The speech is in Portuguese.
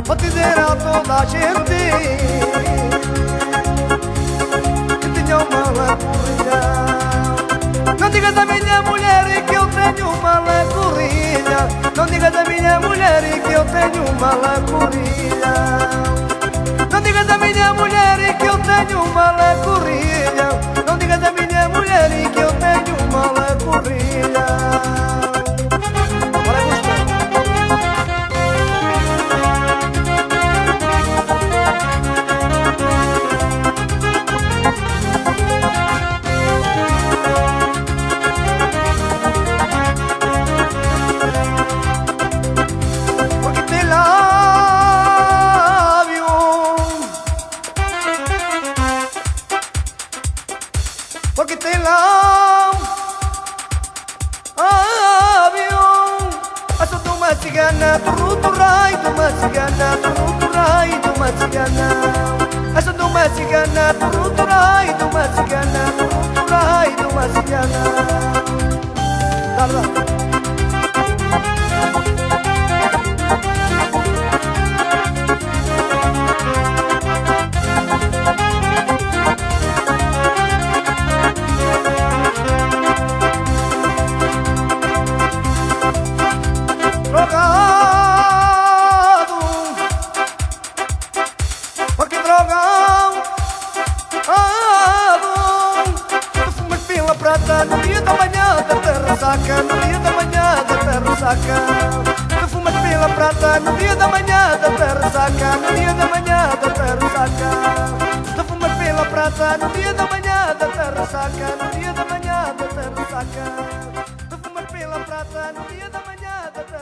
vou dizer a toda a gente que tinha uma lamborghini. Não digas à minha mulher que eu tenho uma lamborghini. Não digas à minha mulher que eu tenho uma lamborghini. Não digas à minha mulher que eu tenho uma lamborghini. Não digas à minha mulher que eu tenho uma lamborghini. Agora gostou. Porque te labio, porque te labio, aso de uma cigana, turruturai, de uma cigana, turruturai, de uma cigana, aso de uma cigana, turruturai, de uma cigana, turruturai, de uma cigana. Tarda. Drogado, porque drogado, tu fumas pela prata no dia da manhã da terra saca, no dia da manhã da terra saca. Tu fumas pela prata no dia da manhã da terra saca, no dia da manhã da terra saca. Tu fumas pela prata no dia da manhã da terra saca, no dia da manhã da terra saca. Tu fumas pela prata no dia da manhã da terra saca.